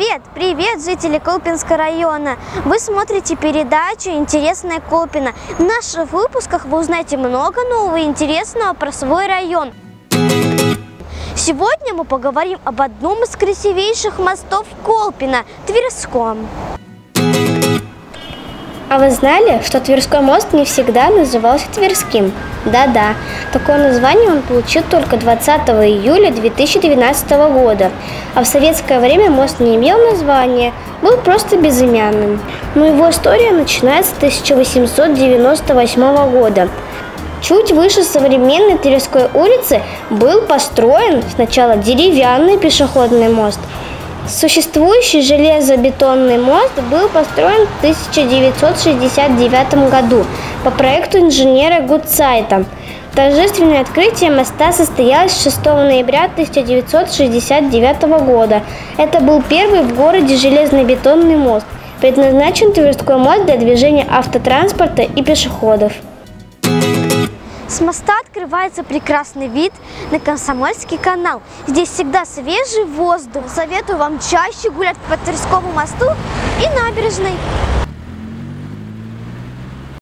Привет! Привет, жители Колпинского района! Вы смотрите передачу «Интересная Колпино». В наших выпусках вы узнаете много нового и интересного про свой район. Сегодня мы поговорим об одном из красивейших мостов Колпино – Тверском. А вы знали, что Тверской мост не всегда назывался Тверским? Да-да, такое название он получил только 20 июля 2012 года. А в советское время мост не имел названия, был просто безымянным. Но его история начинается с 1898 года. Чуть выше современной Тверской улицы был построен сначала деревянный пешеходный мост. Существующий железобетонный мост был построен в 1969 году по проекту инженера Гудзайта. Торжественное открытие моста состоялось 6 ноября 1969 года. Это был первый в городе железнобетонный мост. Предназначен Тверской мост для движения автотранспорта и пешеходов. С моста открывается прекрасный вид на Комсомольский канал. Здесь всегда свежий воздух. Советую вам чаще гулять по Тверскому мосту и набережной.